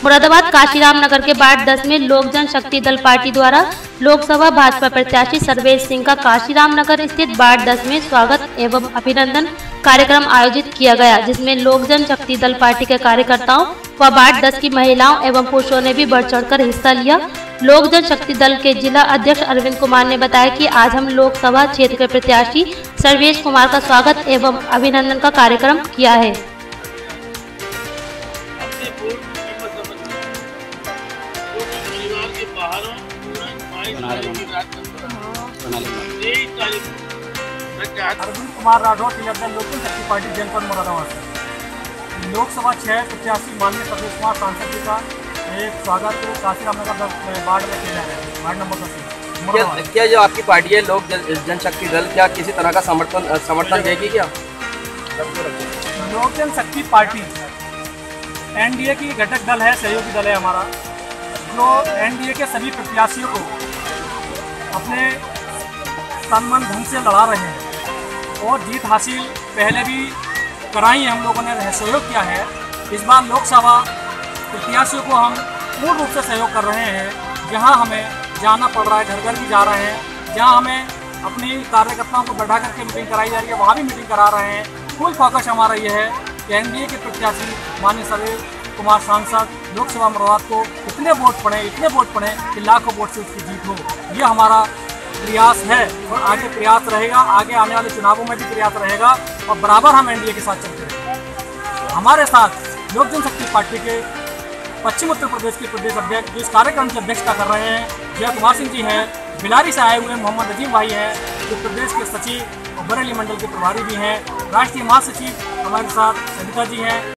मुरादाबाद काशीराम नगर के वार्ड 10 में लोक जनशक्ति दल पार्टी द्वारा लोकसभा भाजपा प्रत्याशी सर्वेश सिंह का काशीराम नगर स्थित वार्ड 10 में स्वागत एवं अभिनंदन कार्यक्रम आयोजित किया गया, जिसमें लोक जनशक्ति दल पार्टी के कार्यकर्ताओं व वार्ड 10 की महिलाओं एवं पुरुषों ने भी बढ़ चढ़कर हिस्सा लिया। लोक जनशक्ति दल के जिला अध्यक्ष अरविंद कुमार ने बताया कि आज हम लोकसभा क्षेत्र के प्रत्याशी सर्वेश कुमार का स्वागत एवं अभिनंदन का कार्यक्रम किया है। अरविंद कुमार राठौर टीआरएल लोक जनशक्ति पार्टी जनपद मुरादाबाद से लोकसभा 6 प्रत्याशी माननीय सर्वेश कुमार सांसद जी का एक स्वागत काशीराम नगर वार्ड में किया जा रहा है। वार्ड नंबर 10 क्या जो आपकी पार्टी है लोक जनशक्ति दल, क्या किसी तरह का समर्थन देगी? क्या लोक जनशक्ति पार्टी एनडीए की घटक दल है, सहयोगी दल है हमारा, जो एनडीए के सभी प्रत्याशियों को अपने तन-मन धन से लड़ा रहे हैं और जीत हासिल पहले भी कराई है। हम लोगों ने सहयोग किया है। इस बार लोकसभा प्रत्याशियों को हम पूर्ण रूप से सहयोग कर रहे हैं। जहां हमें जाना पड़ रहा है, घर घर भी जा रहे हैं, जहां हमें अपनी कार्यकर्ताओं को बैठा करके मीटिंग कराई जा रही है, वहां भी मीटिंग करा रहे हैं। फुल फोकस हमारा ये है कि एनडीए के प्रत्याशी माननीय सर्वेश कुमार सांसद लोकसभा मुरादाबाद को इतने वोट पड़े कि लाखों वोट से उसकी जीत हो। ये हमारा प्रयास है और आगे प्रयास रहेगा। आगे आने वाले चुनावों में भी प्रयास रहेगा और बराबर हम एनडीए के साथ चलते रहेंगे। हमारे साथ लोक जनशक्ति पार्टी के पश्चिम उत्तर प्रदेश के प्रदेश अध्यक्ष जो इस कार्यक्रम की अध्यक्षता कर रहे हैं जय कुमार सिंह जी हैं, बिलारी से आए हुए मोहम्मद अजीम भाई हैं जो प्रदेश के सचिव और बरेली मंडल के प्रभारी भी हैं, राष्ट्रीय महासचिव हमारे साथ सविता जी हैं।